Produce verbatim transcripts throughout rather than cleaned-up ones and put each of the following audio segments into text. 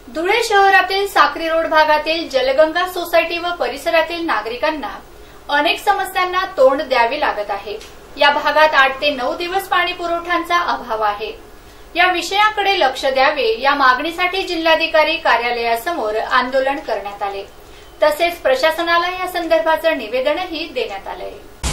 धुळे शहरातील साक्री रोड भागातील जलगंगा सोसायटी व परिसरातील नागरिकांना अनेक समस्यांना तोंड द्यावे लागत आहे। या भागात आठ ते नऊ दिवस पाणी पुरवठ्याचा अभाव आहे। या विषयाकडे लक्ष द्यावे या मागणीसाठी जिल्हाधिकारी कार्यालयासमोर आंदोलन करण्यात आले। तसेच प्रशासनाला या संदर्भाचे निवेदनही देण्यात आले।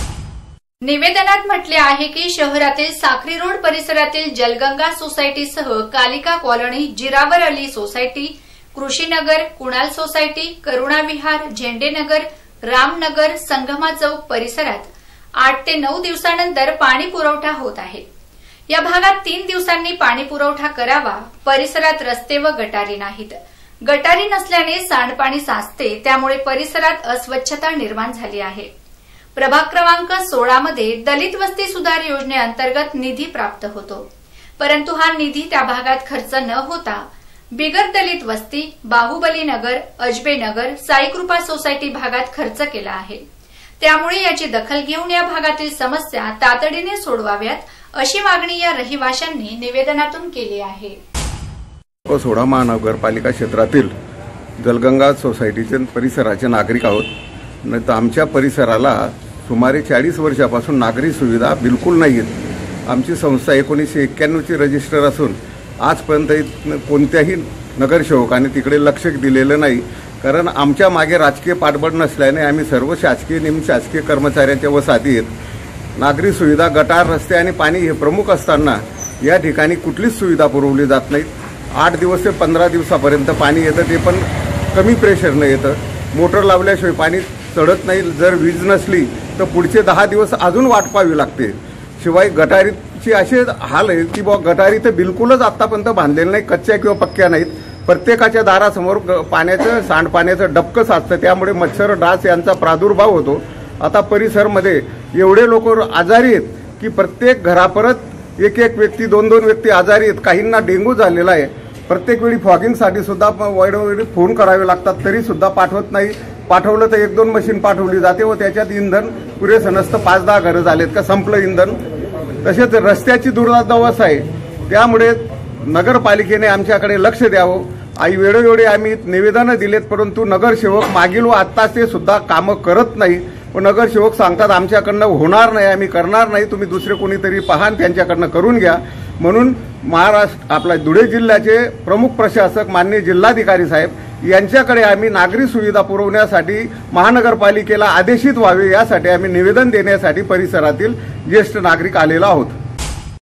निवेदनात म्हटले आहे की शहरातील साक्री रोड परिसरातील जलगंगा सोसायटीसह Kalika colony, Jirawar Ali society, Krushinagar, Kunal society, Karuna Vihar, Zendenagar, Ramnagar, Sangama Chowk परिसरात आठ ते नऊ दिवसानंतर पाणी पुरवठा होत आहे। या भागात तीन दिवसांनी पाणी पुरवठा करावा। परिसरात रस्ते व गटारी नाहीत। गटारी नसल्याने सांडपाणी साचते, त्यामुळे परिसरात अस्वच्छता निर्माण झाली आहे। प्रभाग क्रमांक सोळा मध्ये दलित वस्ती सुधार योजनेअंतर्गत निधी प्राप्त होतो, परंतु हा निधी त्या भागात खर्च न होता बिगर दलित वस्ती, बाहुबली नगर, अजबे नगर, साईकृपा सोसायटी भागात खर्च केला आहे। त्यामुळे याची दखल घेऊन या भागातील समस्या तातडीने सोडवाव्यात अशी मागणी या रहिवाशांनी निवेदनातून केली आहे। सोळा महानगरपालिका क्षेत्रातील जलगंगा सोसायटीचे परिसराचे नागरिक आहोत। नाही तर आमच्या परिसराला सुमारे चाळीस वर्षापासून नागरी सुविधा बिलकुल नाहीत। आमची संस्था एकोणीसशे एक्क्याण्णवची रजिस्टर असून आजपर्यंत कोणत्याही नगरसेवकाने तिकडे लक्ष दिलेलं नाही, कारण आमच्या मागे राजकीय पाठबळ नसल्याने आम्ही सर्व शासकीय निमशासकीय कर्मचाऱ्यांच्या वसाहती आहेत। नागरी सुविधा, गटार, रस्ते आणि पाणी हे प्रमुख असताना या ठिकाणी कुठलीच सुविधा पुरवली जात नाही। आठ दिवस ते पंधरा दिवसापर्यंत पाणी येतं, ते पण कमी प्रेशरनं येतं। मोटर लावल्याशिवाय पाणी चढत नाही। जर वीज नसली तर पुढचे दहा दिवस अजून वाट पाहावी लागते। शिवाय गटारीची असे हाल आहे की बुवा गटारी तर बिलकुलच आतापर्यंत बांधलेले नाही, कच्च्या किंवा पक्क्या नाहीत। प्रत्येकाच्या दारासमोर पाण्याचं सांडपाण्याचं डबकं साचतं, त्यामुळे मच्छर, डास यांचा प्रादुर्भाव होतो। आता परिसरमध्ये एवढे लोक आजारी आहेत की प्रत्येक घरापरत एक एक व्यक्ती, दोन दोन व्यक्ती आजारी आहेत। काहींना डेंग्यू झालेला आहे। प्रत्येक वेळी फॉगिंगसाठी सुद्धा वेळोवेळी फोन करावे लागतात, तरी सुद्धा पाठवत नाही। पाठवलं तर एक दोन मशीन पाठवली जाते व त्याच्यात इंधन पुरेसं नसतं। पाच दहा घरं झालेत का संपलं इंधन। तसेच रस्त्याची दुर्दशा आहे, त्यामुळे नगरपालिकेने आमच्याकडे लक्ष द्यावं। आई वेळोवेळी आम्ही निवेदनं दिलेत, परंतु नगरसेवक मागील व आत्ता ते सुद्धा कामं करत नाही व नगरसेवक सांगतात आमच्याकडनं होणार नाही, आम्ही करणार नाही, तुम्ही दुसरे कोणीतरी पहा आणि त्यांच्याकडनं करून घ्या। म्हणून महाराष्ट्र आपला धुळे जिल्ह्याचे प्रमुख प्रशासक माननीय जिल्हाधिकारी साहेब यांच्याकडे आम्ही नागरी सुविधा पुरवण्यासाठी महानगरपालिकेला आदेशित व्हावे यासाठी आम्ही निवेदन देण्यासाठी परिसरातील ज्येष्ठ नागरिक आलेलो आहोत।